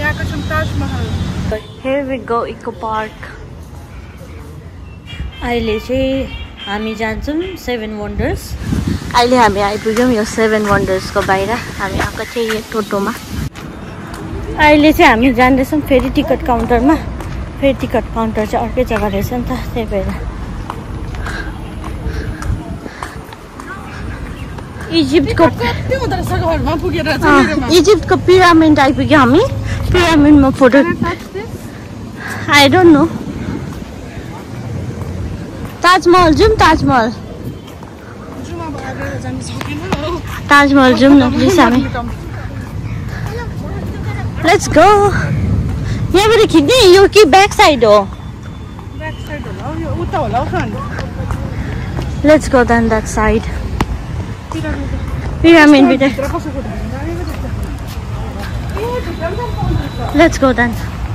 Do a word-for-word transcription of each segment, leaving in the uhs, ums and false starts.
आएको छौँ Taj Mahal. Here we go Eco Park. अहिले चाहिँ हामी जान्छौँ सेभेन वन्डर्स। अहिले हामी आइपुग्यौँ यो सेभेन वन्डर्सको बाहिर। हामी आएको चाहिँ यो टोटोमा। अहिले चाहिँ हामी जाँदैछौँ फेरि टिकट काउन्टरमा। फेरि टिकट काउन्टर चाहिँ अर्कै जग्गा रहेछ नि त, त्यही भएर। इजिप्टको इजिप्टको पिरामिड आइपुग्यो हामी। पिरामिडमा photo I don't know. Taj Mahal जाउँ ताजमहल ताजमहल जाउँ न प्लिज हामी। Let's go. यहाँबाट खिच्ने यो कि ब्याक साइड हो? Let's go then that side. Pyramid भित्र। Let's go then.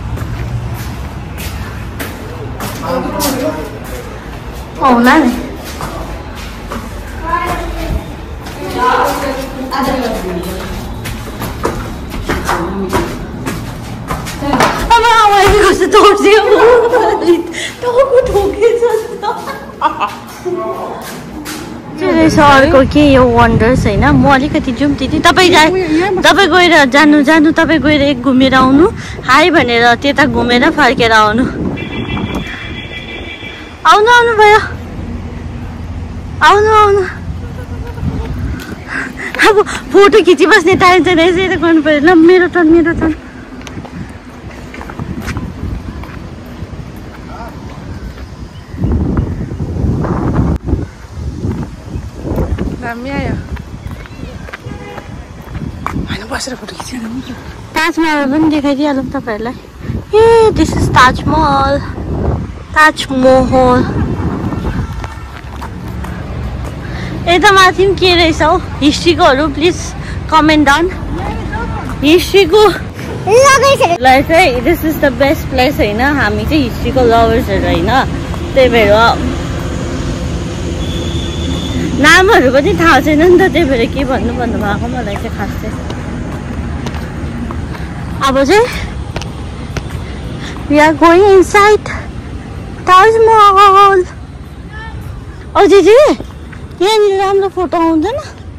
आउला नि। अब आमाले कस्तो तोड्थ्यो टाउको ठोकेछ रहेछ अर्को के यो वन्डर्स होइन। म अलिकति जाउँ दिदी। तपाईँ जा तपाईँ गएर जानु जानु तपाईँ गएर एक घुमेर आउनु। हाई भनेर त्यता घुमेर फर्केर आउनु। आउनु आउनु भयो। आउनु आउनु। अब फोटो खिचिबस्ने टाइम चाहिँ यसै त गर्नु पऱ्यो। ल मेरो टर्न मेरो टर्न। ताजमहल पनि देखाइदिइहालौँ तपाईँहरूलाई। ए दिस इज ताजमहल। ताजमहल यता माथि पनि के रहेछ हौ हिस्ट्रीकोहरू प्लिज कमेन्ट डाउन। हिस्ट्रीको लाई चाहिँ this is the best place होइन। हामी चाहिँ हिस्ट्रीको लभर्सहरू होइन, त्यही भएर नामहरू पनि थाहा छैन नि त, त्यही भएर के भन्नु भन्नु भएको मलाई चाहिँ खास चाहिँ। अब चाहिँ we are going inside Taj Mahal. औ दिदी यहाँनिर राम्रो फोटो आउँदैन?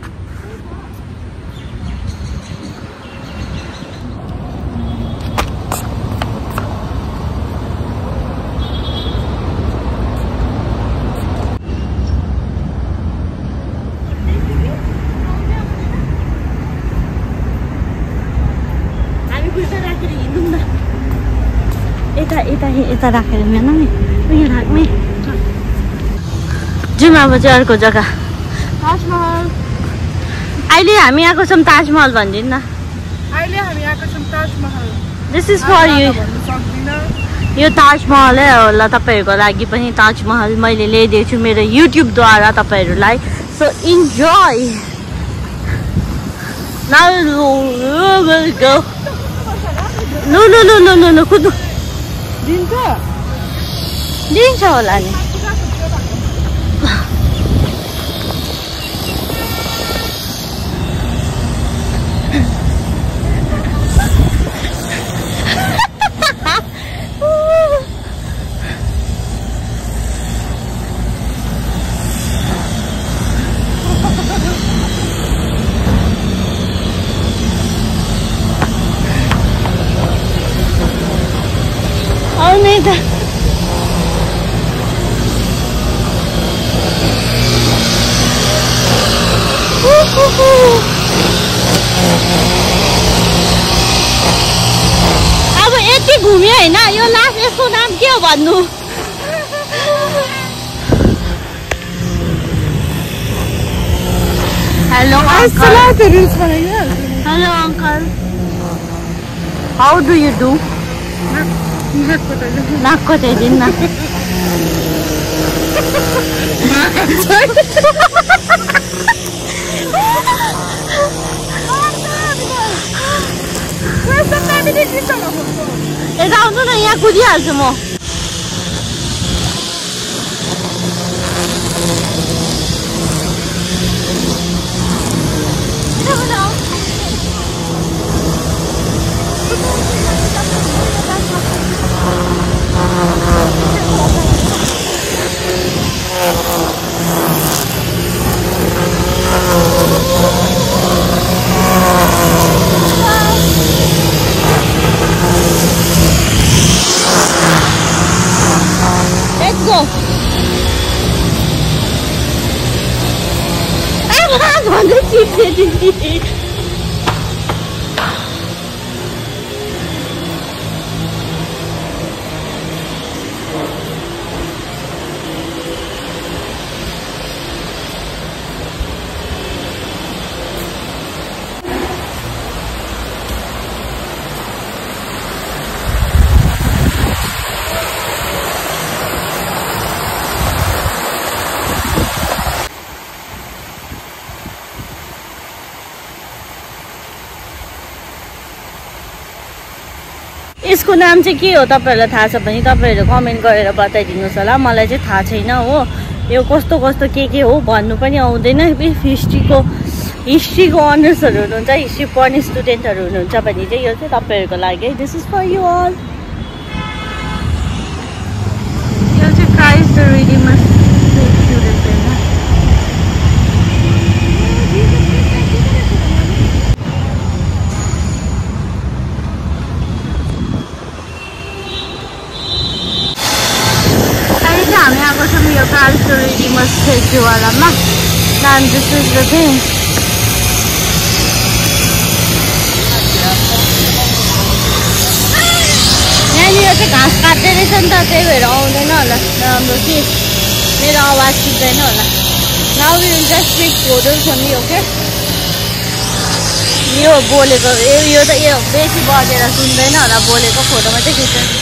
यता यता यता राखेर मिल्नु नि उयो राख्ने। जाउँ अब चाहिँ अर्को जग्गा ताजमहल। अहिले हामी आएको छौँ ताजमहल भनिदिनु न। अहिले हामी आएको छौँ Taj Mahal. This is for you. यो ताजमहल होला तपाईँहरूको लागि पनि। ताजमहल मैले ल्याइदिएको छु मेरो युट्युबद्वारा तपाईँहरूलाई। So enjoy. नाउ गो लो लो लो लो लो लो कुद्नु दिन्छ दिन्छ होला नि। आउने त अब यति घुम्यो होइन। यो लास्ट यसको नाम के हो भन्नु? Hello uncle. Hello uncle, how do you do? नाक खोटाइदिनु न। यता आउनु न, यहाँ कुदिहाल्छु म। झन्डै चिप्ले दिदी यसको नाम चाहिँ के हो तपाईहरुलाई थाहा छ भने तपाईहरु कमेन्ट गरेर बताइदिनुस् होला मलाई चाहिँ थाहा छैन हो यो कस्तो कस्तो के के हो भन्नु पनि आउँदैन हिस्ट्रीको हिस्ट्रीको अनर्सहरु हुनुहुन्छ हिस्ट्री पढ्ने स्टुडेन्टहरु हुनुहुन्छ भने चाहिँ यो चाहिँ तपाईहरुको लागि this is for you all यो चाहिँ क्राइस्ट द रिडिमर स्टुडेन्ट हैन हामी आएको छौँ यो क्राइस्ट द रिडिमर स्ट्याचुवालामा and this is the thing यहाँनिर चाहिँ घाँस काट्दै रहेछ नि त त्यही भएर आउँदैन होला राम्रो कि मेरो आवाज सुन्दैन होला now we will just take photos only okay यो बोलेको यो त यो बेसी बजेर सुन्दैन होला बोलेको फोटो मात्रै खिच्छ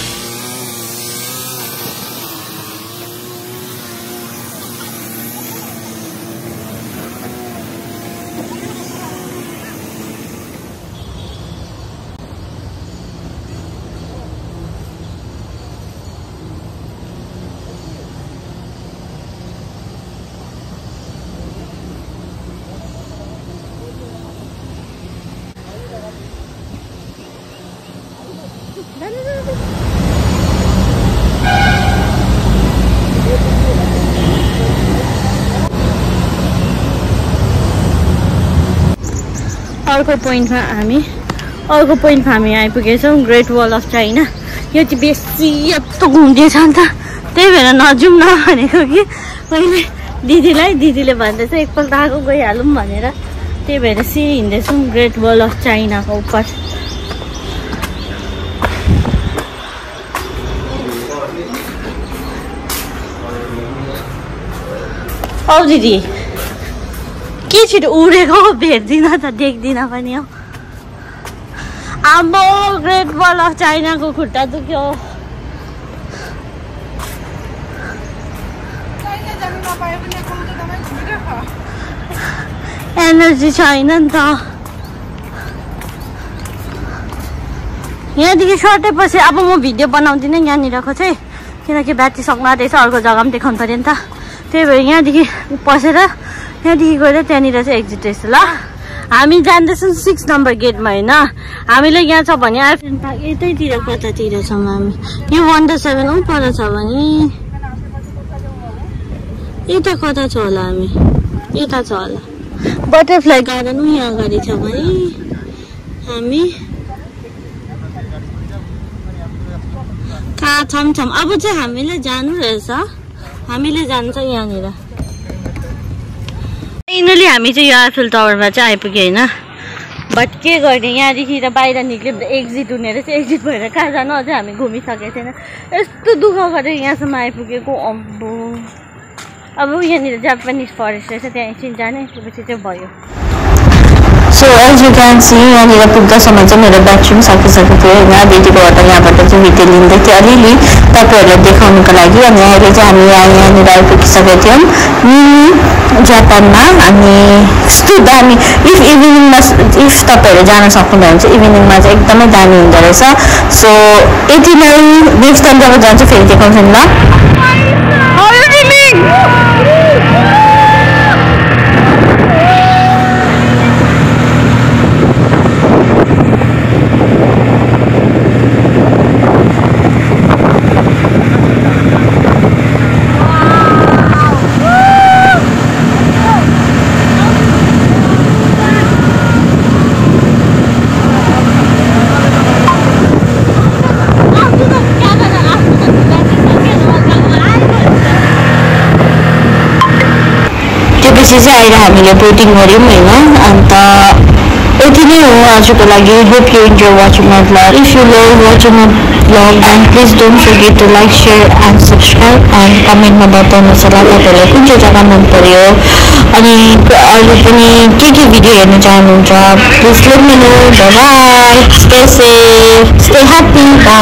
अर्को पोइन्टमा हामी अर्को पोइन्टमा हामी आइपुगेछौँ ग्रेट वल अफ चाइना यो चाहिँ बेसी यत्रो घुम्दैछ नि त त्यही भएर नजाउँ न भनेको कि मैले दिदीलाई दिदीले भन्दैछ एकपल्ट आएको गइहालौँ भनेर त्यही भएर सिधै हिँड्दैछौँ ग्रेट वल अफ चाइनाको उपर औ दिदी के छिटो उडेको भेट्दिन त देख्दिन पनि हौ आम्बो ग्रेट वल अफ चाइनाको खुट्टा दुख्यो एनर्जी छैन नि त यहाँदेखि सटेपछि अब म भिडियो बनाउँदिनँ यहाँनिरको चाहिँ किनकि ब्याट्री सक्न आँटेछ अर्को जग्गा पनि देखाउनु पर्यो नि त त्यही भएर यहाँदेखि पसेर यहाँदेखि गएर त्यहाँनिर चाहिँ एक्जिट रहेछ ल हामी जाँदैछौँ सिक्स नम्बर गेटमा होइन हामीलाई यहाँ छ भने आइफेल पार्क यतैतिर कतातिर छौँ हामी यो वन्डर सेभेन औ पर छ भने यता कता छ होला हामी यता छ होला बटरफ्लाई गार्डन यहाँ अगाडि छ भने हामी कहाँ छौँ छौँ अब चाहिँ हामीले जानु रहेछ हामीले जान्छ यहाँनिर फाइनली हामी चाहिँ यो आइफेल टावरमा चाहिँ आइपुग्यो होइन बट के गर्ने यहाँदेखि त बाहिर निक्ल्यो भने एक्जिट हुने रहेछ एक्जिट भएर कहाँ जानु अझै हामी घुमिसकेको छैन यस्तो दुःख गरेर यहाँसम्म आइपुगेको अम्बो अब यहाँनिर जापानिज फरेस्ट रहेछ त्यहाँ एकछिन जाने त्यसपछि चाहिँ भयो so as you can see यहाँनिर पुग्दासम्म चाहिँ मेरो ब्याट्री पनि सकिसकेको थियो होइन दिदीकोबाट यहाँबाट चाहिँ भिडियो लिँदै थियो अलिअलि तपाईँहरूलाई देखाउनुको लागि अनि अहिले चाहिँ हामी यहाँनिर आइपुगिसकेका थियौँ जापानमा अनि यस्तो दामी इफ इभिनिङमा इफ तपाईँहरू जान सक्नुभयो भने चाहिँ इभिनिङमा चाहिँ एकदमै दामी हुँदो रहेछ सो यतिलाई नेक्स्ट टाइम जब जान्छु फेरि देखाउँछु नि ल I त्यसपछि चाहिँ आएर हामीले बोटिङ गऱ्यौँ होइन। अन्त यति नै हो आजको लागि। Hope you enjoy watching my vlog. If you love watching my vlog then please don't forget to like share and subscribe and कमेन्टमा बताउनुहोस् होला तपाईँहरूलाई कुन चाहिँ जग्गा मन पर्यो अनि अरू पनि के के भिडियो हेर्न चाहनुहुन्छ। Please let me know. Bye bye, stay safe, stay happy.